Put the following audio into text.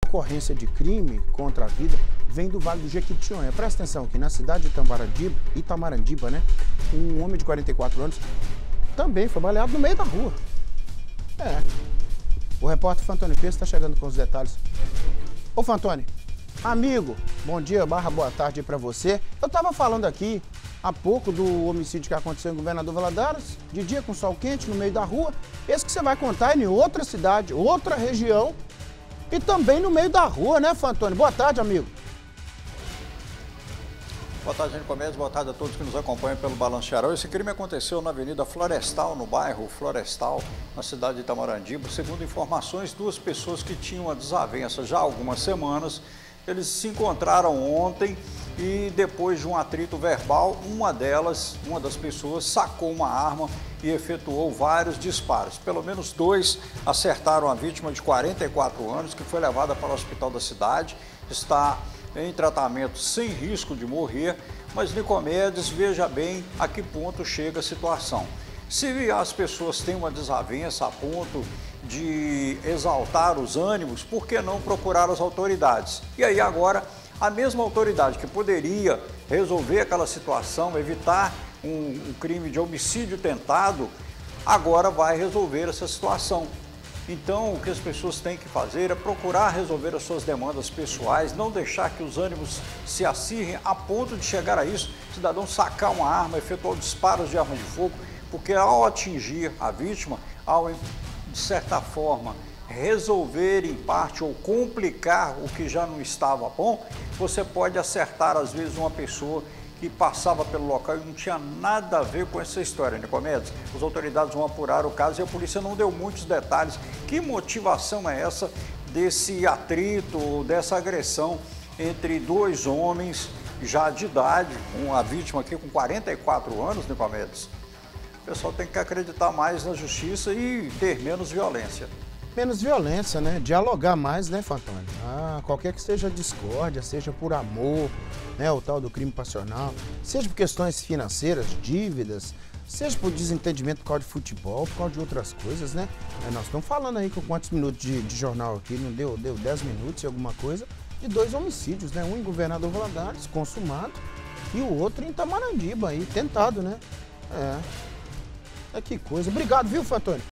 ocorrência de crime contra a vida vem do Vale do Jequitinhonha. Presta atenção aqui, na cidade de Itamarandiba, né? Um homem de 44 anos também foi baleado no meio da rua. O repórter Fantoni Pires está chegando com os detalhes. Ô Fantoni, amigo, bom dia, boa tarde para você. Eu estava falando aqui há pouco do homicídio que aconteceu em Governador Valadares, de dia com sol quente, no meio da rua. Esse que você vai contar é em outra cidade, outra região e também no meio da rua, né, Fantoni? Boa tarde, amigo. Boa tarde, Henrique Comédia. Boa tarde a todos que nos acompanham pelo Balanço Geral. Esse crime aconteceu na Avenida Florestal, no bairro Florestal, na cidade de Itamarandiba. Segundo informações, duas pessoas que tinham uma desavença já há algumas semanas, eles se encontraram ontem e depois de um atrito verbal, uma das pessoas sacou uma arma e efetuou vários disparos. Pelo menos dois acertaram a vítima de 44 anos, que foi levada para o hospital da cidade, está em tratamento sem risco de morrer, mas Nicomedes, veja bem a que ponto chega a situação. Se as pessoas têm uma desavença a ponto de exaltar os ânimos, por que não procurar as autoridades? E aí agora, a mesma autoridade que poderia resolver aquela situação, evitar um crime de homicídio tentado, agora vai resolver essa situação. Então, o que as pessoas têm que fazer é procurar resolver as suas demandas pessoais, não deixar que os ânimos se acirrem a ponto de chegar a isso, o cidadão sacar uma arma, efetuar disparos de arma de fogo, porque ao atingir a vítima, ao, de certa forma, resolver em parte ou complicar o que já não estava bom, você pode acertar, às vezes, uma pessoa que passava pelo local e não tinha nada a ver com essa história, Nicomedes. As autoridades vão apurar o caso e a polícia não deu muitos detalhes. Que motivação é essa desse atrito, dessa agressão entre dois homens já de idade, uma vítima aqui com 44 anos, Nicomedes? O pessoal tem que acreditar mais na justiça e ter menos violência. Menos violência, né? Dialogar mais, né, Fantoni? Qualquer que seja a discórdia, seja por amor, né, o tal do crime passional, seja por questões financeiras, dívidas, seja por desentendimento por causa de futebol, por causa de outras coisas, né? Nós estamos falando aí com quantos minutos de jornal aqui, não deu 10 minutos e alguma coisa, de dois homicídios, né? Um em Governador Valadares, consumado, e o outro em Itamarandiba aí, tentado, né? Que coisa. Obrigado, viu, Fantoni?